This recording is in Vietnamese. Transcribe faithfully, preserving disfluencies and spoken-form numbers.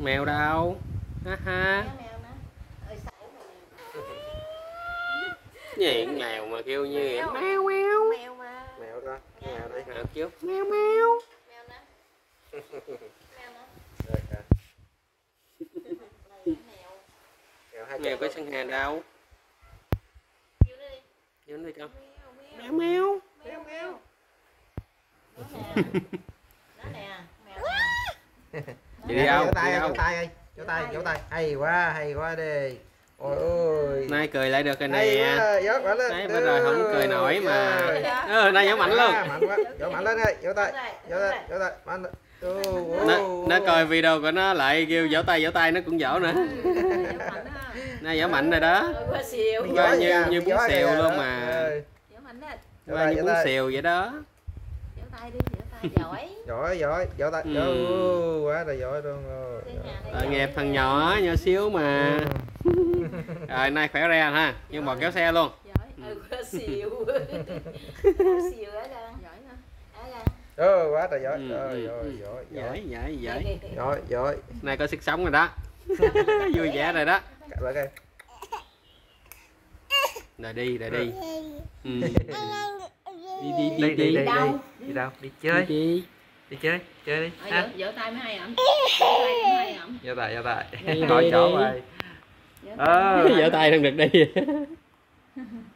Mèo đâu? Ha ha. Gì mèo mà kêu như vậy? Mèo mèo. Mèo mà. Mèo đó. Mèo đây. Mèo kêu mèo mèo. Mèo nè. Mèo nè. Rồi kìa. Mèo. Mèo có sân hà đâu? Kêu nó đi. Kêu nó đi con. Mèo Mèo mèo. mèo. Mèo mèo. Nó nè. Mèo nè. Chị đi đâu? Vỗ tay, Đi vỗ đâu? tay ơi. Vỗ tay, vỗ tay. Hay quá, hay quá đi. Ôi ôi. Nay cười lại được rồi nè. Hay quá, vỗ mạnh lên. Đấy, bây giờ không cười nổi mà. Rồi. Ờ, nay vỗ mạnh luôn. À, mạnh quá. Vỗ mạnh lên ơi, vỗ tay. Vỗ tay, vỗ tay. Mạnh lên. Nó, nó coi video của nó lại kêu vỗ tay vỗ tay nó cũng vỗ nữa. Nay vỗ mạnh rồi đó. Quá xìu. Coi như như bún xèo luôn mà. Vỗ mạnh lên. Coi như bún xèo vậy đó. Vỗ tay đi, vỗ tay giỏi. Giỏi, giỏi, vỗ tay. Ừ. Ừ, quá là giỏi luôn rồi. Tội nghiệp thằng nhỏ, nhỏ xíu mà. Rồi nay khỏe re ha, nhưng mà kéo xe luôn. Giỏi. Ừ, quá xìu. Quá xìu ở đây. Giỏi hả? Ở đây. Ừ, quá là giỏi. Ừ, Rồi, ừ, giỏi, ừ. giỏi, Giỏi, giỏi, giỏi. giỏi, giỏi. Nay có sức sống rồi đó. Vui vẻ rồi đó. Cắt lại coi. Rồi đi, rồi đi. Ừ. Đi đi Đi, đi, đi, đi. đâu? Đi đâu? Đi chơi. Đi. Đi chơi, chơi đi. Ờ, Ha. vỗ, vỗ tay mới hay ẩm. Vỗ tay mới hay ẩm. Vô tay, vô tay. Đi, Hỏi đi, chỗ đi. rồi. Vỗ tay. Ờ. Vỗ tay không được đi.